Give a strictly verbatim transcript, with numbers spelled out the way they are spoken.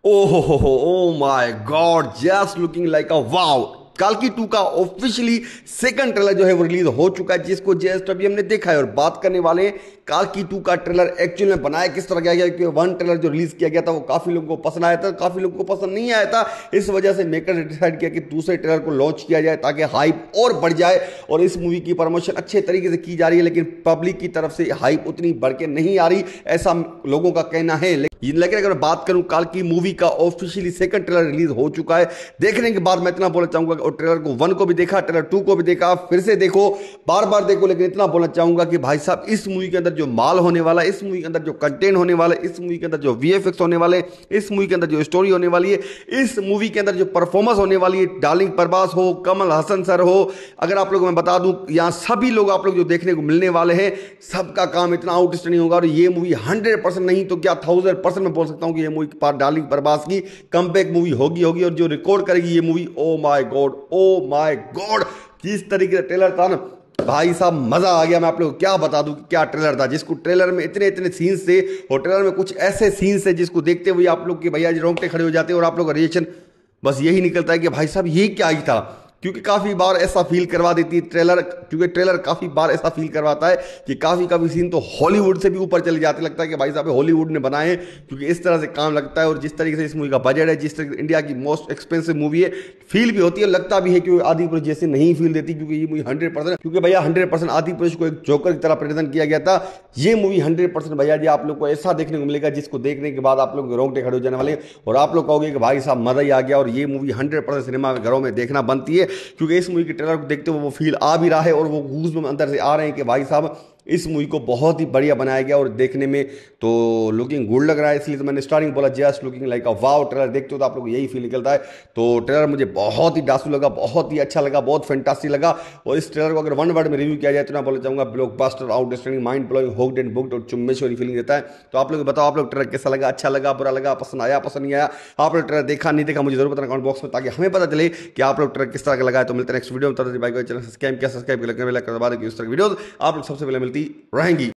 ओहो हो हो oh my God, just looking like a wow. काल्की टू का ऑफिशियली सेकंड ट्रेलर जो है वो रिलीज हो चुका है, जिसको जस्ट अभी हमने देखा है। और बात करने वाले हैं काल्की टू का ट्रेलर एक्चुअल में बनाया किस तरह गया, क्योंकि वन ट्रेलर जो रिलीज किया गया था वो काफी लोगों को पसंद आया था, काफी लोगों को पसंद नहीं आया था। इस वजह से मेकर ने डिसाइड किया कि दूसरे ट्रेलर को लॉन्च किया जाए ताकि हाइप और बढ़ जाए। और इस मूवी की प्रमोशन अच्छे तरीके से की जा रही है, लेकिन पब्लिक की तरफ से हाइप उतनी बढ़ के नहीं आ रही, ऐसा लोगों का कहना है। लेकिन अगर बात करूं, काल्की मूवी का ऑफिशियली सेकंड ट्रेलर रिलीज हो चुका है। देखने के बाद मैं इतना बोलना चाहूंगा, और ट्रेलर को वन को भी देखा, ट्रेलर टू को भी देखा, फिर से देखो, बार बार देखो, लेकिन इतना बोलना चाहूंगा कि भाई साहब इस मूवी के अंदर जो माल होने वाला है, इस मूवी के अंदर जो कंटेंट होने वाला है, इस मूवी के अंदर जो वीएफएक्स होने वाले, इस मूवी के अंदर जो स्टोरी होने वाली है, इस मूवी के अंदर जो परफॉर्मेंस होने वाली है, डार्लिंग प्रभास हो, कमल हसन सर हो, अगर आप लोग मैं बता दूं, यहां सभी लोग आप लोग जो देखने को मिलने वाले हैं, सबका काम इतना आउटस्टैंडिंग होगा। और ये मूवी हंड्रेड परसेंट नहीं तो क्या थाउजेंड परसेंट मैं बोल सकता हूं कि ये मूवी पार्ट डार्लिंग प्रभास की कमबैक मूवी होगी होगी और जो रिकॉर्ड करेगी ये movie, oh my God, oh my God, किस तरीके से ट्रेलर था ना भाई साहब, मजा आ गया। मैं आप लोगों को क्या बता दूं कि क्या ट्रेलर था, जिसको ट्रेलर में इतने इतने सीन्स थे, और ट्रेलर में कुछ ऐसे सीन्स थे जिसको देखते हुए आप लोग के भैया जी रोंगटे खड़े हो जाते हैं, और आप लोग का रिएक्शन बस यही निकलता है कि भाई साहब ये क्या ही था। क्योंकि काफी बार ऐसा फील करवा देती है ट्रेलर, क्योंकि ट्रेलर काफी बार ऐसा फील करवाता है कि काफी काफी सीन तो हॉलीवुड से भी ऊपर चले जाते, लगता है कि भाई साहब हॉलीवुड ने बनाए हैं, क्योंकि इस तरह से काम लगता है। और जिस तरीके से इस मूवी का बजट है, जिस तरीके से इंडिया की मोस्ट एक्सपेंसिव मूवी है, फील भी होती है, लगता भी है कि आदि पुरुष जैसे नहीं फील देती, क्योंकि ये मूवी हंड्रेड परसेंट, क्योंकि भैया हंड्रेड परसेंट आदि पुरुष को एक जोकर की तरह प्रेजेंट किया गया था। ये मूवी हंड्रेड परसेंट भैया जी आप लोग को ऐसा देखने को मिलेगा जिसको देखने के बाद आप लोग रोंगटे खड़े हो जाने वाले, और आप लोग कहोगे कि भाई साहब मजा ही आ गया। और ये मूवी हंड्रेड परसेंट सिनेमा घरों में देखना बनती है, क्योंकि इस मूवी के ट्रेलर को देखते हुए वो फील आ भी रहा है, और वो गूज़बम्स अंदर से आ रहे हैं कि भाई साहब इस मूवी को बहुत ही बढ़िया बनाया गया, और देखने में तो लुकिंग गुड लग रहा है। इसलिए तो मैंने स्टार्टिंग बोला just looking like a wow. Trailer देखते हो तो आप लोग यही फील निकलता है। तो ट्रेलर मुझे बहुत ही डांसू लगा, बहुत ही अच्छा लगा, बहुत फैंटास्टिक लगा। और इस ट्रेलर को अगर वन वर्ड में रिव्यू किया जाए तो मैं बोलना चाहूंगा blockbuster, outstanding, mind blowing, hooked and booked, और चुम्बेश्वरी फीलिंग देता है। तो आप लोग बताओ, आप लोग ट्रेलर कैसा लगा, अच्छा लगा, बुरा लगा, पसंद आया, पसंद नहीं आया, आप लोग ट्रेलर देखा नहीं देखा, मुझे जरूर बताना कमेंट बॉक्स में, ताकि हमें पता चले कि आप लोग ट्रेलर किस तरह का लगा है। तो मिलते हैं नेक्स्ट वीडियो में। चैनल सब्सक्राइब किया, सब्सक्राइब कर उस तरह की वीडियो आप लोग सबसे पहले मिलती रहेंगी।